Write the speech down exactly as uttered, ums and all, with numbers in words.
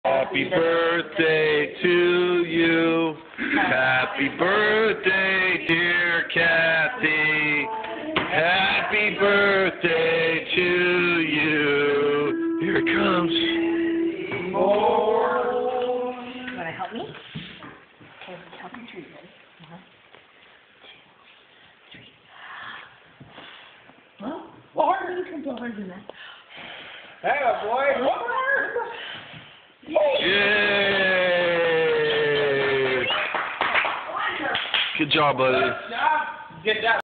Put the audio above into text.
Happy birthday to you. Happy birthday, dear Kathy. Happy birthday to you. Here it comes. More. You want to help me? Okay, let's help you treat this. One, two, three. Well, harder. You can go harder than that. Hey, boy. Yay! Good job, buddy. Good job. Good job.